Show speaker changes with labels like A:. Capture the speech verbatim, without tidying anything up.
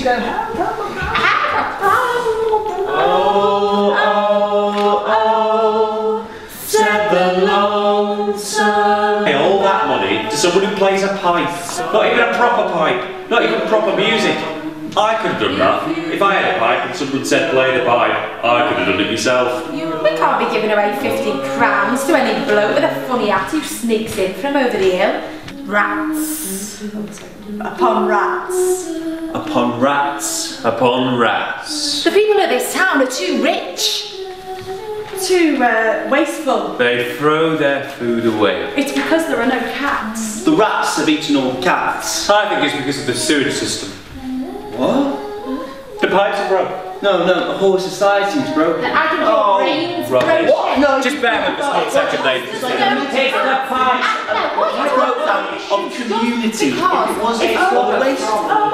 A: go. Oh, oh, oh, said the lonesome. Pay all that money to someone who plays a pipe. Not even a proper pipe. Not even proper music. I could have done that. If I had a pipe and someone said play the pipe, I could have done it myself.
B: We can't be giving away fifty crowns to any bloke with a funny hat who sneaks in from over the hill. Rats. Upon rats.
A: Upon rats. Upon rats.
B: The people of this town are too rich. Too uh, wasteful.
A: They throw their food away.
B: It's because there are no cats.
C: The rats have eaten all the cats.
A: I think it's because of the sewage system.
C: What?
A: The pipes are broke.
C: No, no, the whole society's broken.
B: I think your
A: Oh,
B: brain's
A: rubbish.
B: broken.
C: What? No,
A: Just bear with us one second, ladies.
C: It's like a take the pipes.
B: No, what are you
C: I
B: talking
C: broke
B: about?
C: down of community.
B: Because
C: It wasn't
B: if-
C: for the waste.